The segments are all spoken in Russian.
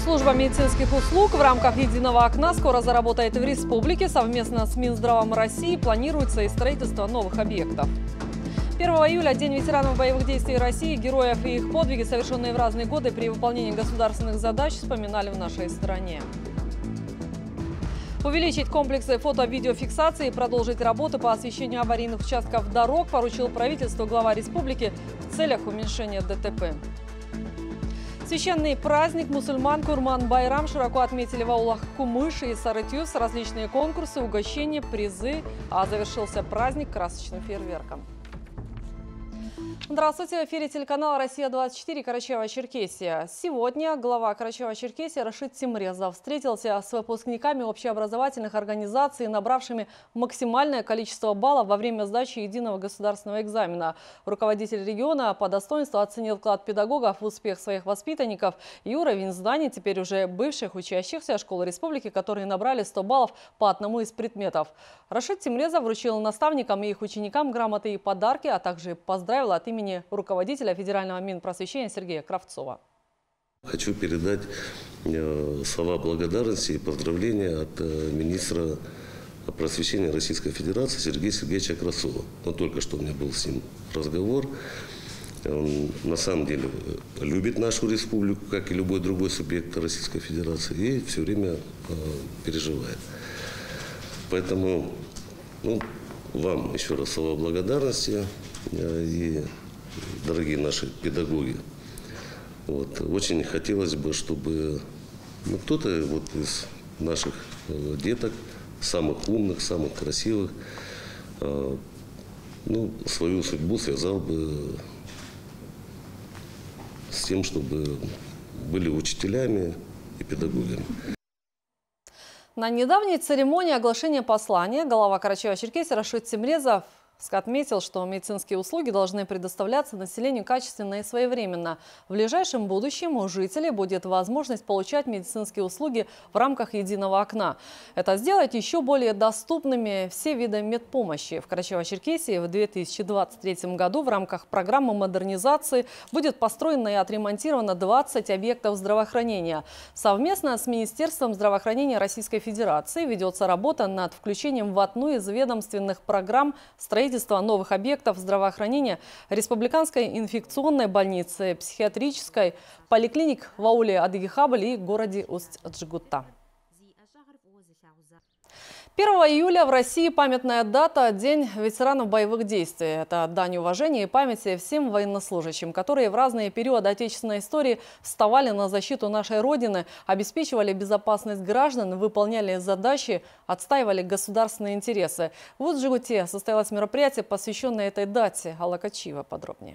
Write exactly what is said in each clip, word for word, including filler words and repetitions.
Служба медицинских услуг в рамках «Единого окна» скоро заработает в республике. Совместно с Минздравом России планируется и строительство новых объектов. первого июля – День ветеранов боевых действий России, героев и их подвиги, совершенные в разные годы при выполнении государственных задач, вспоминали в нашей стране. Увеличить комплексы фото-видеофиксации и продолжить работу по освещению аварийных участков дорог поручил правительству глава республики в целях уменьшения ДТП. Священный праздник мусульман Курман-Байрам широко отметили в аулах Кумыши и Сарытюс. Различные конкурсы, угощения, призы, а завершился праздник красочным фейерверком. Здравствуйте, в эфире телеканала «Россия-двадцать четыре», Карачаево-Черкесия. Сегодня глава Карачаево-Черкесии Рашид Тимрезов встретился с выпускниками общеобразовательных организаций, набравшими максимальное количество баллов во время сдачи единого государственного экзамена. Руководитель региона по достоинству оценил вклад педагогов в успех своих воспитанников и уровень знаний теперь уже бывших учащихся школы республики, которые набрали сто баллов по одному из предметов. Рашид Тимрезов вручил наставникам и их ученикам грамоты и подарки, а также поздравил от имени руководителя Федерального Минпросвещения Сергея Кравцова. Хочу передать э, слова благодарности и поздравления от э, министра просвещения Российской Федерации Сергея Сергеевича Кравцова. Но только что у меня был с ним разговор. Он на самом деле любит нашу республику, как и любой другой субъект Российской Федерации, и все время э, переживает. Поэтому ну, вам еще раз слова благодарности э, и дорогие наши педагоги, вот, очень хотелось бы, чтобы ну, кто-то вот из наших э, деток, самых умных, самых красивых, э, ну, свою судьбу связал бы с тем, чтобы были учителями и педагогами. На недавней церемонии оглашения послания глава Карачаево-Черкесии Рашид Тимрезов отметил, что медицинские услуги должны предоставляться населению качественно и своевременно. В ближайшем будущем у жителей будет возможность получать медицинские услуги в рамках единого окна. Это сделать еще более доступными все виды медпомощи. В Карачаево-Черкесии в две тысячи двадцать третьем году в рамках программы модернизации будет построено и отремонтировано двадцать объектов здравоохранения. Совместно с Министерством здравоохранения Российской Федерации ведется работа над включением в одну из ведомственных программ строительства новых объектов здравоохранения республиканской инфекционной больницы, психиатрической, поликлиник в ауле Адыгихабль и городе Усть-Джигутта. первого июля в России памятная дата – День ветеранов боевых действий. Это дань уважения и памяти всем военнослужащим, которые в разные периоды отечественной истории вставали на защиту нашей Родины, обеспечивали безопасность граждан, выполняли задачи, отстаивали государственные интересы. В Усть-Джигутте состоялось мероприятие, посвященное этой дате. Алла Качиева подробнее.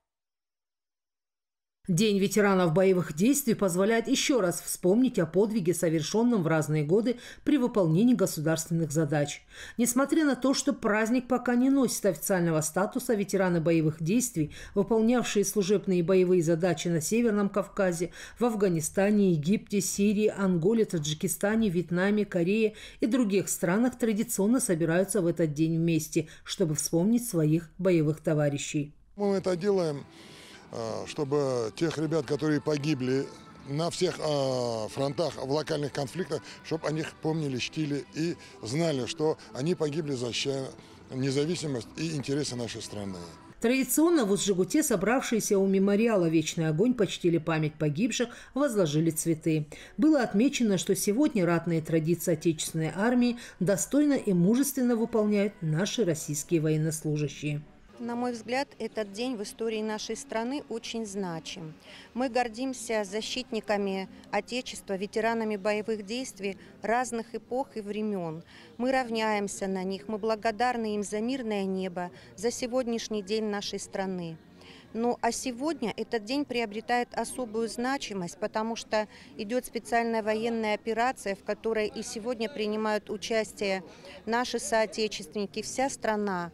День ветеранов боевых действий позволяет еще раз вспомнить о подвиге, совершенном в разные годы при выполнении государственных задач. Несмотря на то, что праздник пока не носит официального статуса, ветераны боевых действий, выполнявшие служебные и боевые задачи на Северном Кавказе, в Афганистане, Египте, Сирии, Анголе, Таджикистане, Вьетнаме, Корее и других странах, традиционно собираются в этот день вместе, чтобы вспомнить своих боевых товарищей. Мы это делаем, чтобы тех ребят, которые погибли на всех фронтах в локальных конфликтах, чтобы о них помнили, чтили и знали, что они погибли, защищая независимость и интересы нашей страны. Традиционно в Усть-Джигутте собравшиеся у мемориала «Вечный огонь» почтили память погибших, возложили цветы. Было отмечено, что сегодня ратные традиции Отечественной армии достойно и мужественно выполняют наши российские военнослужащие. На мой взгляд, этот день в истории нашей страны очень значим. Мы гордимся защитниками Отечества, ветеранами боевых действий разных эпох и времен. Мы равняемся на них, мы благодарны им за мирное небо, за сегодняшний день нашей страны. Ну а сегодня этот день приобретает особую значимость, потому что идет специальная военная операция, в которой и сегодня принимают участие наши соотечественники, вся страна.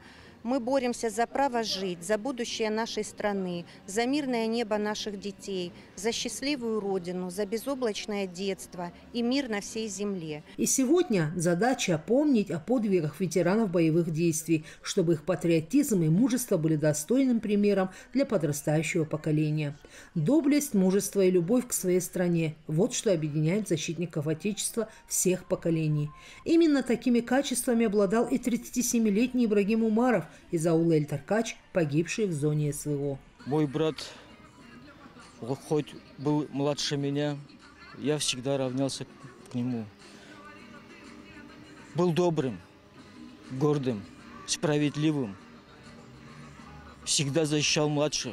Мы боремся за право жить, за будущее нашей страны, за мирное небо наших детей, за счастливую родину, за безоблачное детство и мир на всей земле. И сегодня задача помнить о подвигах ветеранов боевых действий, чтобы их патриотизм и мужество были достойным примером для подрастающего поколения. Доблесть, мужество и любовь к своей стране – вот что объединяет защитников Отечества всех поколений. Именно такими качествами обладал и тридцатисемилетний Ибрагим Умаров из аула Эль-Таркач, погибший в зоне СВО. Мой брат, хоть был младше меня, я всегда равнялся к нему. Был добрым, гордым, справедливым. Всегда защищал младших.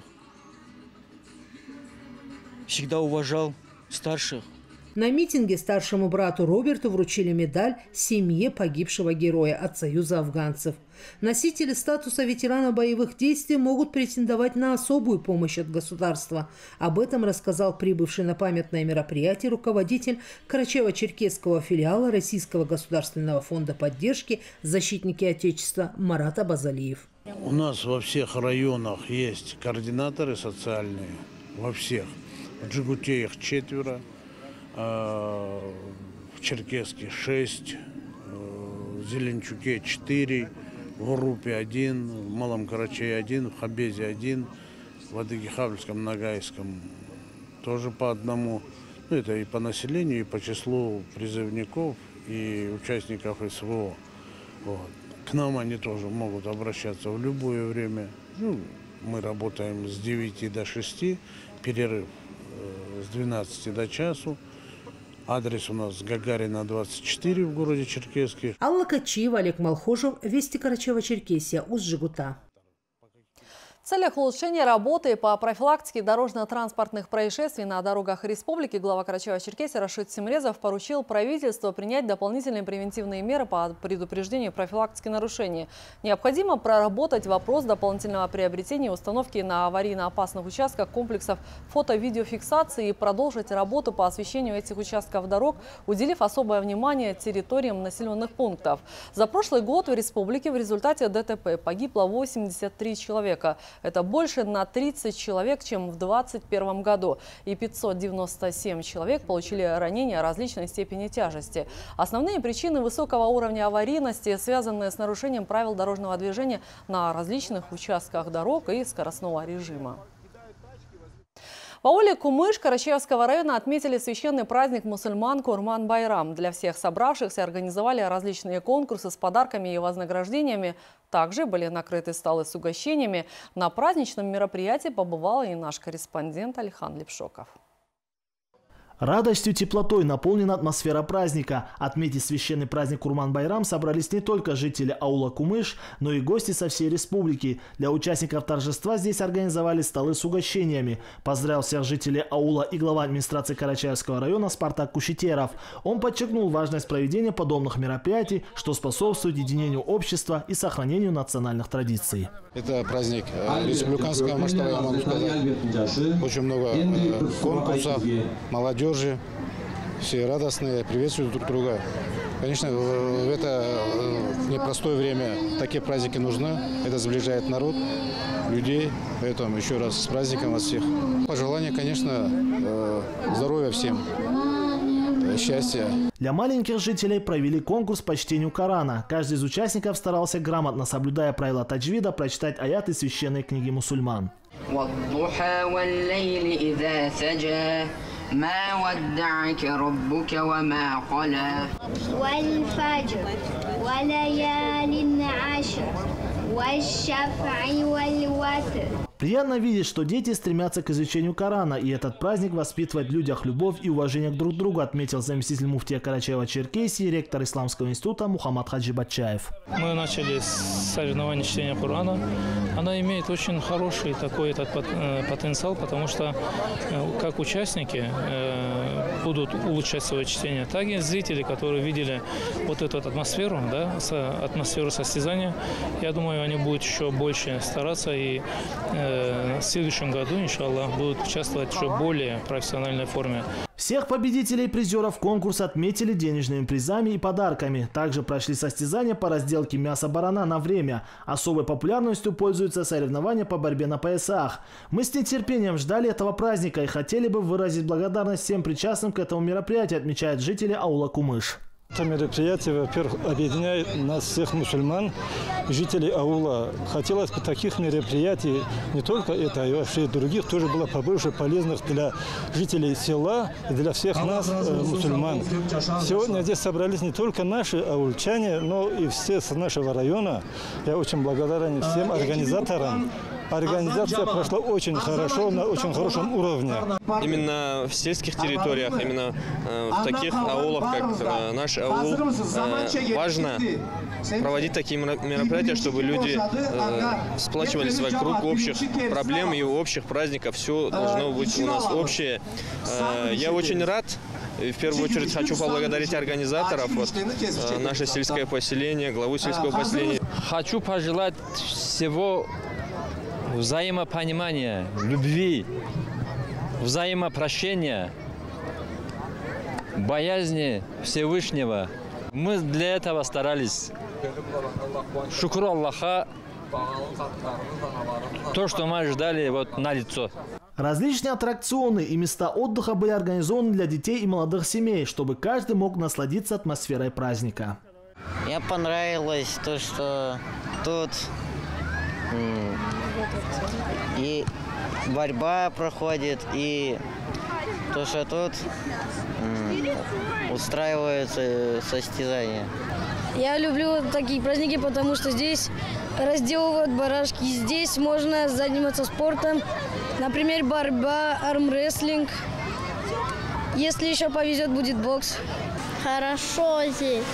Всегда уважал старших. На митинге старшему брату Роберту вручили медаль семье погибшего героя от Союза афганцев. Носители статуса ветерана боевых действий могут претендовать на особую помощь от государства. Об этом рассказал прибывший на памятное мероприятие руководитель Карачаево-Черкесского филиала Российского государственного фонда поддержки «Защитники Отечества» Марат Абазалиев. У нас во всех районах есть координаторы социальные, во всех. В Джигуте их четверо. В Черкеске шесть, в Зеленчуке четыре, в Урупе один, в Малом Карачае один, в Хабезе один, в Адыгихавльском, Ногайском тоже по одному. Ну, это и по населению, и по числу призывников и участников СВО. Вот. К нам они тоже могут обращаться в любое время. Ну, мы работаем с девяти до шести, перерыв с двенадцати до часу. Адрес у нас Гагарина, двадцать четыре в городе Черкесске. Алла Качиева, Олег Малхожев, Вести Карачаево-Черкесия, Усть-Жигута. В целях улучшения работы по профилактике дорожно-транспортных происшествий на дорогах республики глава Карачаево-Черкесии Рашид Тимрезов поручил правительству принять дополнительные превентивные меры по предупреждению и профилактике нарушений. Необходимо проработать вопрос дополнительного приобретения и установки на аварийно опасных участках комплексов фото-видеофиксации и продолжить работу по освещению этих участков дорог, уделив особое внимание территориям населенных пунктов. За прошлый год в республике в результате ДТП погибло восемьдесят три человека. Это больше на тридцать человек, чем в две тысячи двадцать первом году. И пятьсот девяносто семь человек получили ранения различной степени тяжести. Основные причины высокого уровня аварийности, связанные с нарушением правил дорожного движения на различных участках дорог и скоростного режима. В ауле Кумыш Карачаевского района отметили священный праздник мусульман Курман-Байрам. Для всех собравшихся организовали различные конкурсы с подарками и вознаграждениями. Также были накрыты столы с угощениями. На праздничном мероприятии побывал и наш корреспондент Алихан Лепшоков. Радостью, теплотой наполнена атмосфера праздника. Отметить священный праздник Курман-Байрам собрались не только жители аула Кумыш, но и гости со всей республики. Для участников торжества здесь организовали столы с угощениями. Поздравил всех жителей аула и глава администрации Карачаевского района Спартак Кушетеров. Он подчеркнул важность проведения подобных мероприятий, что способствует единению общества и сохранению национальных традиций. Это праздник республиканского масштаба, я могу сказать. Очень много конкурсов, молодежи. Все радостные, приветствуют друг друга. Конечно, в это непростое время такие праздники нужны. Это сближает народ, людей. Поэтому еще раз с праздником вас всех. Пожелания, конечно, здоровья всем, счастья. Для маленьких жителей провели конкурс по чтению Корана. Каждый из участников старался грамотно, соблюдая правила таджвида, прочитать аяты священной книги мусульман. ما ودعك ربك وما قلى والفجر وليال عشر والشفع والوتر. Приятно видеть, что дети стремятся к изучению Корана, и этот праздник воспитывает в людях любовь и уважение к друг другу, отметил заместитель муфтия Карачаева-Черкесии, ректор Исламского института Мухаммад Хаджи Батчаев. Мы начали с соревнований чтения Корана. Она имеет очень хороший такой этот потенциал, потому что как участники будут улучшать свое чтение, так и зрители, которые видели вот эту атмосферу, да, атмосферу состязания, я думаю, они будут еще больше стараться и э, в следующем году, иншаллах, будут участвовать уже в более профессиональной форме. Всех победителей и призеров конкурса отметили денежными призами и подарками. Также прошли состязания по разделке мяса-барана на время. Особой популярностью пользуются соревнования по борьбе на поясах. Мы с нетерпением ждали этого праздника и хотели бы выразить благодарность всем причастным к этому мероприятию, отмечают жители аула Кумыш. Это мероприятие, во-первых, объединяет нас всех мусульман, жителей аула. Хотелось бы таких мероприятий, не только это, а и вообще других, тоже было побольше полезных для жителей села и для всех нас, э, мусульман. Сегодня здесь собрались не только наши аульчане, но и все с нашего района. Я очень благодарен всем организаторам. Организация прошла очень хорошо, на очень хорошем уровне. Именно в сельских территориях, именно э, в таких аулах, как э, наш аул, э, важно проводить такие мероприятия, чтобы люди э, сплачивались вокруг общих проблем и общих праздников. Все должно быть у нас общее. Э, я очень рад. В первую очередь хочу поблагодарить организаторов, вот, э, наше сельское поселение, главу сельского поселения. Хочу пожелать всего взаимопонимания, любви, взаимопрощения, боязни Всевышнего. Мы для этого старались. Шукру Аллаха. То, что мы ждали, вот налицо. Различные аттракционы и места отдыха были организованы для детей и молодых семей, чтобы каждый мог насладиться атмосферой праздника. Мне понравилось то, что тут и борьба проходит, и то, что тут устраиваются состязания. Я люблю такие праздники, потому что здесь разделывают барашки. Здесь можно заниматься спортом, например, борьба, армрестлинг. Если еще повезет, будет бокс. Хорошо здесь.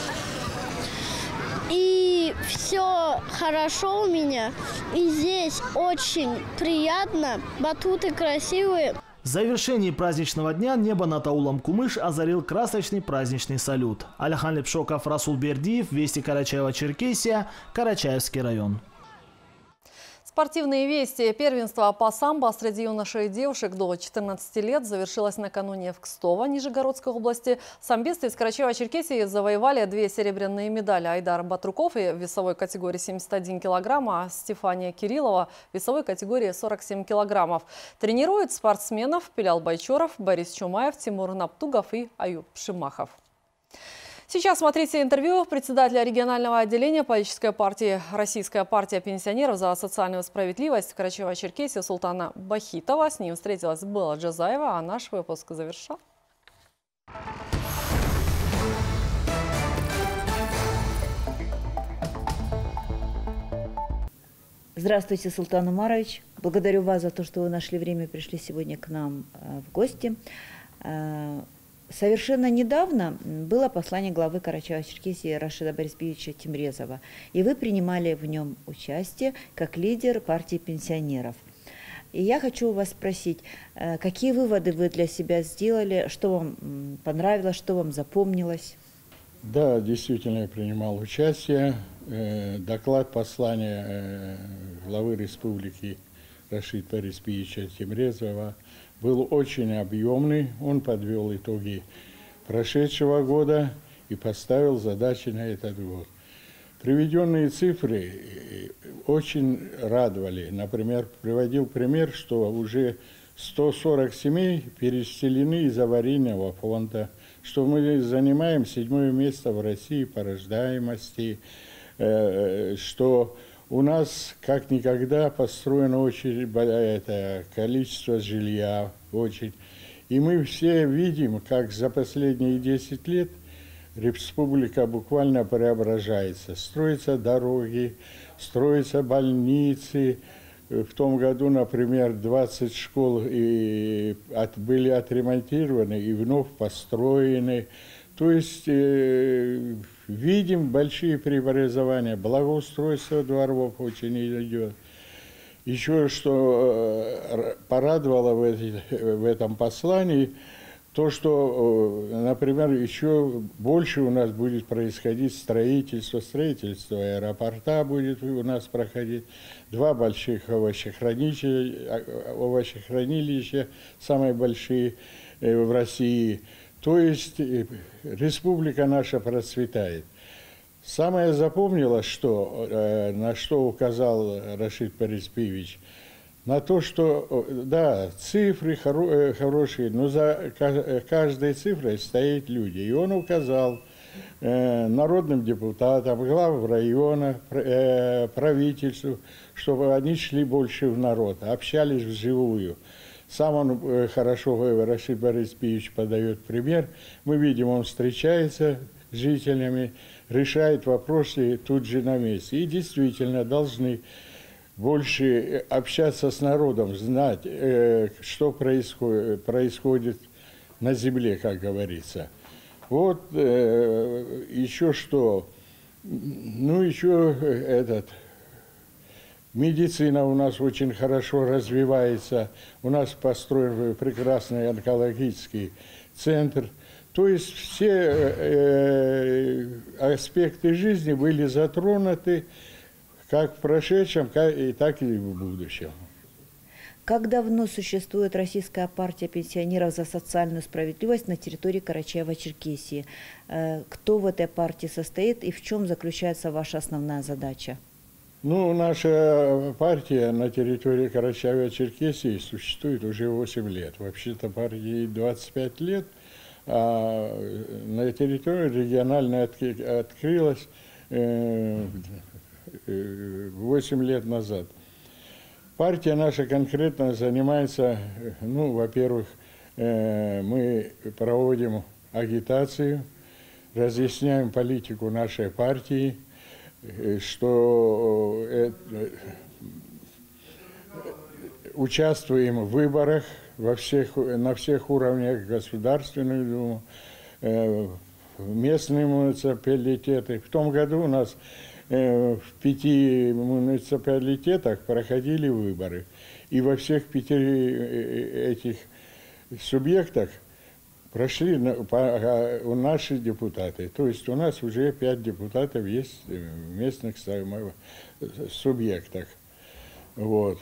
И все хорошо у меня. И здесь очень приятно. Батуты красивые. В завершении праздничного дня небо над аулом Кумыш озарил красочный праздничный салют. Алихан Лепшоков, Расул Бердиев, Вести Карачаева-Черкесия, Карачаевский район. Спортивные вести. Первенство по самбо среди юношей и девушек до четырнадцати лет завершилось накануне в Кстово, Нижегородской области. Самбисты из Карачаева-Черкесии завоевали две серебряные медали. Айдар Батруков и в весовой категории семьдесят один килограмм, а Стефания Кириллова в весовой категории сорок семь килограммов. Тренируют спортсменов Пилял Байчоров, Борис Чумаев, Тимур Наптугов и Аюб Шимахов. Сейчас смотрите интервью председателя регионального отделения политической партии «Российская партия пенсионеров за социальную справедливость» Карачаева-Черкесии Султана Бахитова. С ним встретилась Белла Джазаева, а наш выпуск завершал. Здравствуйте, Султан Умарович. Благодарю вас за то, что вы нашли время и пришли сегодня к нам в гости. Совершенно недавно было послание главы Карачаева-Черкесии Рашида Борисовича Тимрезова, и вы принимали в нем участие как лидер партии пенсионеров. И я хочу у вас спросить, какие выводы вы для себя сделали, что вам понравилось, что вам запомнилось? Да, действительно, я принимал участие. Доклад послания главы республики Рашида Борисовича Тимрезова был очень объемный. Он подвел итоги прошедшего года и поставил задачи на этот год. Приведенные цифры очень радовали. Например, приводил пример, что уже сто сорок семей переселены из аварийного фонда, что мы занимаем седьмое место в России по рождаемости, что у нас как никогда построено очень это количество жилья, очень. И мы все видим, как за последние десять лет республика буквально преображается. Строятся дороги, строятся больницы. В том году, например, двадцать школ и от, были отремонтированы и вновь построены. То есть э, видим большие преобразования, благоустройство дворов очень идет. Еще что э, порадовало в, эти, в этом послании, То, что, например, еще больше у нас будет происходить строительство, строительство аэропорта будет у нас проходить, два больших овощехранилища, овощехранилища самые большие в России. То есть республика наша процветает. Самое запомнилось, что, на что указал Рашид Париспиевич, на то, что, да, цифры хоро хорошие, но за каждой цифрой стоят люди. И он указал э, народным депутатам, главам района, э, правительству, чтобы они шли больше в народ, общались вживую. Сам он э, хорошо, Рашид Париспиевич подает пример. Мы видим, он встречается с жителями, решает вопросы тут же на месте. И действительно должны больше общаться с народом, знать, э, что происходит, происходит на земле, как говорится. Вот э, еще что, ну еще этот, медицина у нас очень хорошо развивается, у нас построен прекрасный онкологический центр. То есть все э, аспекты жизни были затронуты, как в прошедшем, так и в будущем. Как давно существует Российская партия пенсионеров за социальную справедливость на территории Карачаево-Черкесии? Кто в этой партии состоит и в чем заключается ваша основная задача? Ну, наша партия на территории Карачаево-Черкесии существует уже восемь лет. Вообще-то партии двадцать пять лет, а на территории региональной открылась восемь лет назад. Партия наша конкретно занимается, ну, во-первых, мы проводим агитацию, разъясняем политику нашей партии, что участвуем в выборах во всех, на всех уровнях Государственную Думу, местные муниципалитеты. В том году у нас в пяти муниципалитетах проходили выборы. И во всех пяти этих субъектах прошли наши депутаты. То есть у нас уже пять депутатов есть в местных субъектах. Вот.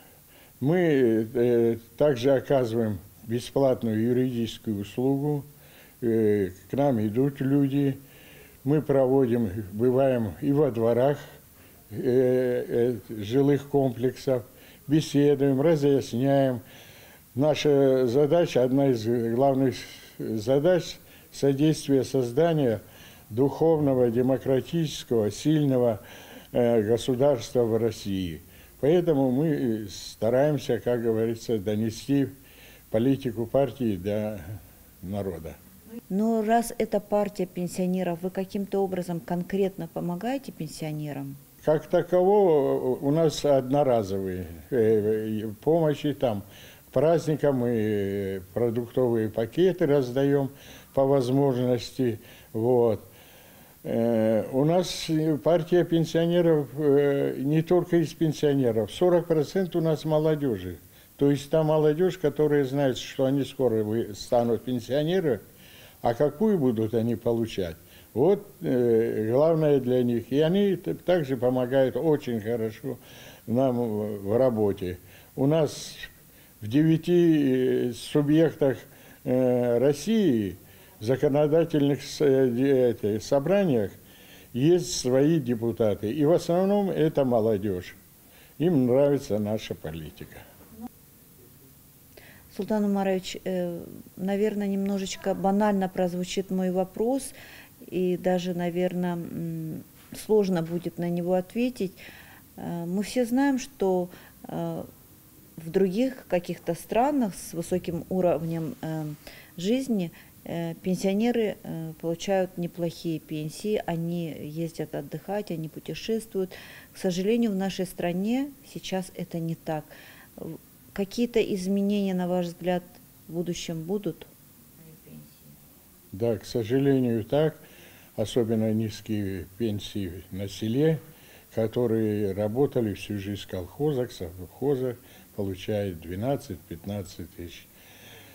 Мы также оказываем бесплатную юридическую услугу. К нам идут люди. Мы проводим, бываем и во дворах э, э, жилых комплексов, беседуем, разъясняем. Наша задача, одна из главных задач – содействие созданию духовного, демократического, сильного э, государства в России. Поэтому мы стараемся, как говорится, донести политику партии до народа. Но раз это партия пенсионеров, вы каким-то образом конкретно помогаете пенсионерам? Как такового у нас одноразовые помощи, там праздникам мы продуктовые пакеты раздаем по возможности. Вот. У нас партия пенсионеров не только из пенсионеров, сорок процентов у нас молодежи. То есть та молодежь, которая знает, что они скоро станут пенсионерами, а какую будут они получать? Вот э, главное для них. И они также помогают очень хорошо нам в работе. У нас в девяти субъектах э, России, в законодательных э, собраниях, есть свои депутаты. И в основном это молодежь. Им нравится наша политика. Султан Умарович, наверное, немножечко банально прозвучит мой вопрос, и даже, наверное, сложно будет на него ответить. Мы все знаем, что в других каких-то странах с высоким уровнем жизни пенсионеры получают неплохие пенсии, они ездят отдыхать, они путешествуют. К сожалению, в нашей стране сейчас это не так. Какие-то изменения, на ваш взгляд, в будущем будут? Да, к сожалению, так. Особенно низкие пенсии на селе, которые работали всю жизнь в колхозах, совхозах, получают двенадцать-пятнадцать тысяч.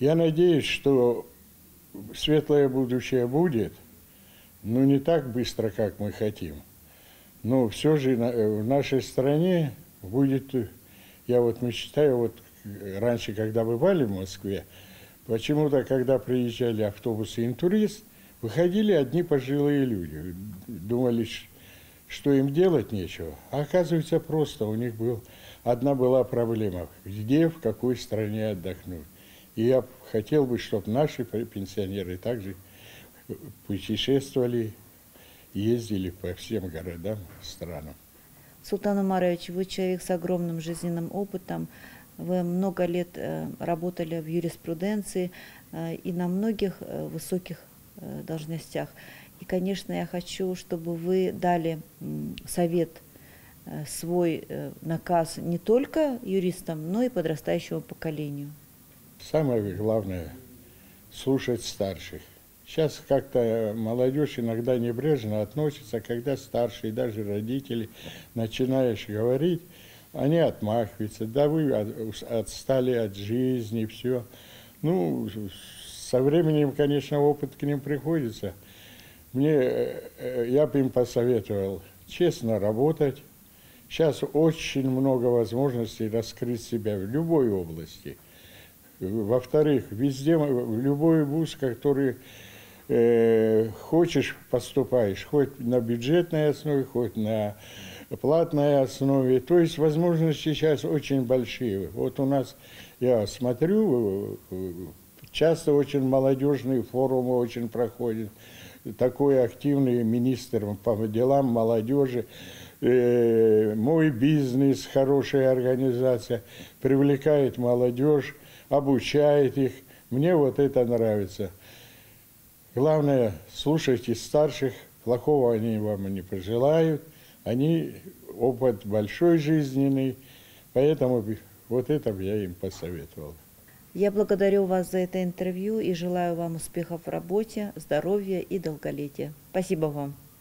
Я надеюсь, что светлое будущее будет, но не так быстро, как мы хотим. Но все же в нашей стране будет, я вот мечтаю, вот раньше, когда бывали в Москве, почему-то, когда приезжали автобусы «Интурист», выходили одни пожилые люди. Думали, что им делать нечего. А оказывается, просто у них был, одна была проблема. Где, в какой стране отдохнуть. И я хотел бы, чтобы наши пенсионеры также путешествовали, ездили по всем городам, странам. Султан Умарович, вы человек с огромным жизненным опытом. Вы много лет работали в юриспруденции и на многих высоких должностях. И, конечно, я хочу, чтобы вы дали совет, свой наказ не только юристам, но и подрастающему поколению. Самое главное – слушать старших. Сейчас как-то молодежь иногда небрежно относится, когда старшие, даже родители, начинаешь говорить, они отмахиваются, да вы отстали от жизни, все. Ну, со временем, конечно, опыт к ним приходится. Мне, я бы им посоветовал честно работать. Сейчас очень много возможностей раскрыть себя в любой области. Во-вторых, везде, в любой вуз, который э, хочешь, поступаешь, хоть на бюджетной основе, хоть на платной основе. То есть возможности сейчас очень большие. Вот у нас, я смотрю, часто очень молодежные форумы очень проходят. Такой активный министр по делам молодежи. Э, мой бизнес, хорошая организация, привлекает молодежь, обучает их. Мне вот это нравится. Главное, слушайте старших, плохого они вам не пожелают. Они опыт большой жизненный, поэтому вот это я им посоветовал. Я благодарю вас за это интервью и желаю вам успехов в работе, здоровья и долголетия. Спасибо вам.